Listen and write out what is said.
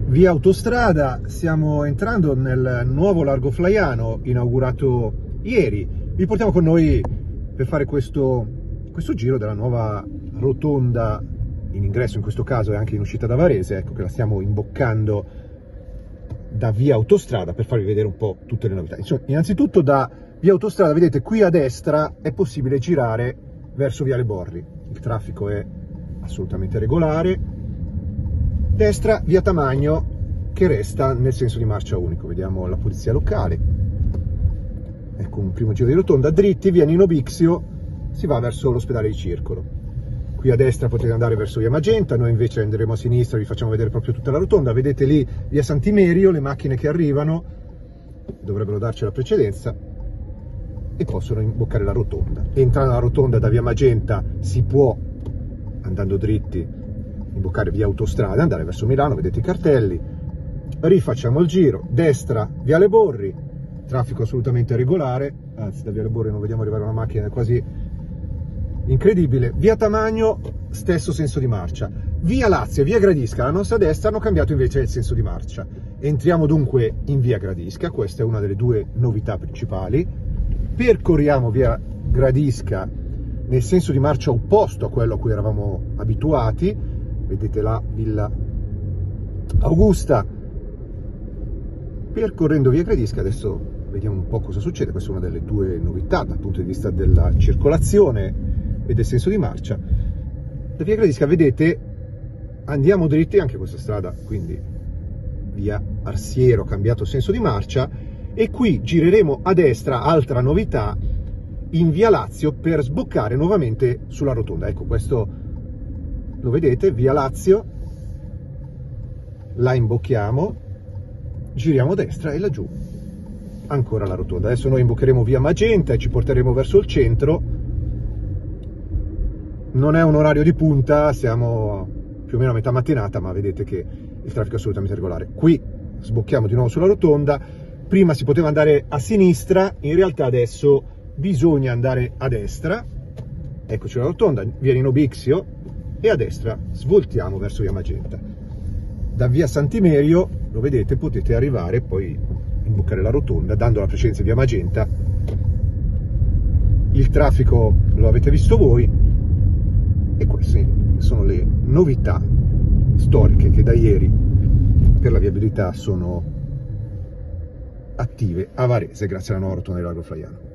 Via Autostrada, stiamo entrando nel nuovo largo Flaiano inaugurato ieri. Vi portiamo con noi per fare questo giro della nuova rotonda in ingresso, in questo caso, e anche in uscita da Varese. Ecco che la stiamo imboccando da Via Autostrada per farvi vedere un po' tutte le novità. Insomma, innanzitutto da Via Autostrada, vedete qui a destra è possibile girare verso Viale Borri, il traffico è assolutamente regolare. Destra Via Tamagno, che resta nel senso di marcia unico. Vediamo la polizia locale. Ecco un primo giro di rotonda. Dritti Via Nino Bixio, si va verso l'ospedale di Circolo. Qui a destra potete andare verso Via Magenta, noi invece andremo a sinistra, vi facciamo vedere proprio tutta la rotonda. Vedete lì Via Sant'Imerio, le macchine che arrivano dovrebbero darci la precedenza e possono imboccare la rotonda. Entrare nella rotonda da Via Magenta si può, andando dritti, imboccare Via Autostrada, andare verso Milano, vedete i cartelli. Rifacciamo il giro, destra Viale Borri, traffico assolutamente regolare, anzi da Viale Borri non vediamo arrivare una macchina, è quasi incredibile. Via Tamagno, stesso senso di marcia. Via Lazio e Via Gradisca, alla nostra destra, hanno cambiato invece il senso di marcia. Entriamo dunque in Via Gradisca, questa è una delle due novità principali. Percorriamo Via Gradisca nel senso di marcia opposto a quello a cui eravamo abituati. Vedete la Villa Augusta. Percorrendo Via Gradisca, adesso vediamo un po' cosa succede. Questa è una delle due novità dal punto di vista della circolazione e del senso di marcia. Da Via Gradisca, vedete, andiamo dritti, anche questa strada, quindi Via Arsiero, cambiato senso di marcia, e qui gireremo a destra, altra novità, in Via Lazio per sboccare nuovamente sulla rotonda. Ecco, questo lo vedete, Via Lazio, la imbocchiamo, giriamo a destra e laggiù ancora la rotonda. Adesso noi imboccheremo Via Magenta e ci porteremo verso il centro. Non è un orario di punta, siamo più o meno a metà mattinata, ma vedete che il traffico è assolutamente regolare. Qui sbocchiamo di nuovo sulla rotonda. Prima si poteva andare a sinistra, in realtà adesso bisogna andare a destra. Eccoci la rotonda, Via Nino Bixio, e a destra svoltiamo verso Via Magenta. Da Via Sant'Imerio, lo vedete, potete arrivare e poi imboccare la rotonda dando la precedenza Via Magenta. Il traffico lo avete visto voi e queste sono le novità storiche che da ieri per la viabilità sono attive a Varese grazie alla nuova rotonda del largo Flaiano.